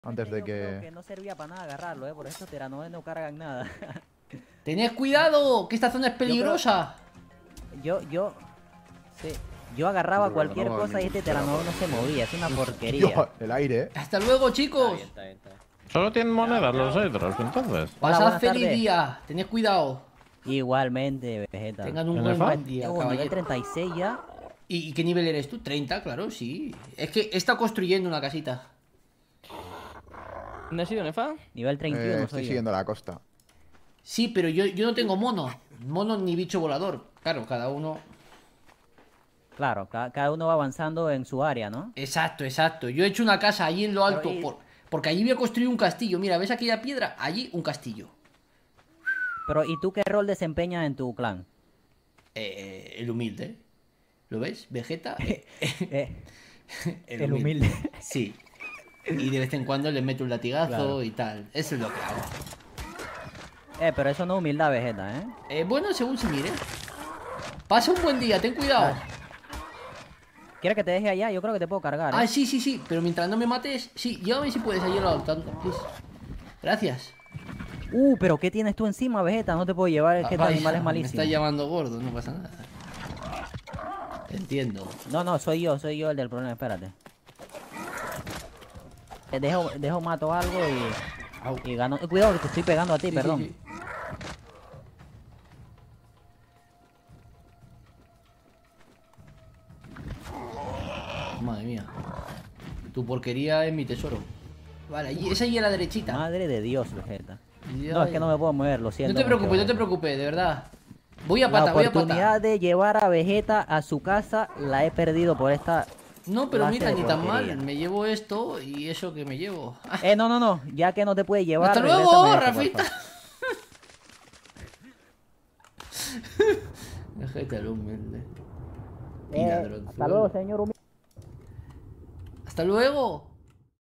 Antes de Yo creo que... que no servía para nada agarrarlo, por eso Teranoes no cargan nada. ¡Tened cuidado! ¡Que esta zona es Yo creo, peligrosa! yo, sí, yo agarraba Pero bueno, cualquier no va cosa y ningún este Teranoes no se movía, es una porquería. Dios, el aire, ¡Hasta luego, Está chicos! bien, está bien, está bien. Solo tienen monedas los Hydros, entonces. Hola, Pasad buenas feliz tardes. día. Tened cuidado. Igualmente, Vegeta. Tengan un ¿NFA? buen día, Nivel caballero. 36 ya. ¿Y qué nivel eres tú? 30, claro, sí. Es que he estado construyendo una casita. ¿No has sido Nefa? Nivel 31 estoy soy yo. siguiendo la costa. Sí, pero yo no tengo mono. Mono ni bicho volador. Claro, cada uno... Claro, cada uno va avanzando en su área, ¿no? Exacto, exacto. Yo he hecho una casa allí en lo alto. Pero Porque allí voy a construir un castillo. Mira, ¿ves aquella piedra? Allí un castillo. Pero, ¿y tú qué rol desempeñas en tu clan? El humilde. ¿Lo ves? Vegeta. El humilde. Sí. Y de vez en cuando le meto un latigazo Claro. y tal. Eso es lo que hago. Pero eso no es humildad, Vegeta, ¿eh? Bueno, según se mire. Pasa un buen día, ten cuidado. ¿Quieres que te deje allá? Yo creo que te puedo cargar, ¿eh? Ah, sí, sí, sí. Pero mientras no me mates, sí, llévame si puedes allí al alto, please. Gracias. Pero ¿qué tienes tú encima, Vegeta? No te puedo llevar, es que este Vaya, animal es Me malísimo. está llamando gordo, no pasa nada. Entiendo. No, soy yo el del problema, espérate. Dejo mato algo Au. y gano. Cuidado que te estoy pegando a ti, Sí, perdón. sí, sí. Madre mía. Tu porquería es mi tesoro. Vale, es allí a la derechita. Madre de Dios, Vegeta. Ya, No, es ya. que no me puedo mover, lo siento. No te mucho, preocupes, no te Vegeta. preocupes, de verdad. Voy a La pata, voy a pata. oportunidad de llevar a Vegeta a su casa la he perdido por esta... No, pero clase mira, de ni tan porquería. mal. Me llevo esto y eso que me llevo. Ah, No, ya que no te puede llevar, ¡hasta regrésame luego, esto, por Rafita! favor. Déjate al humilde. Y ladronzuelo. Hasta luego, señor humilde. Hasta luego.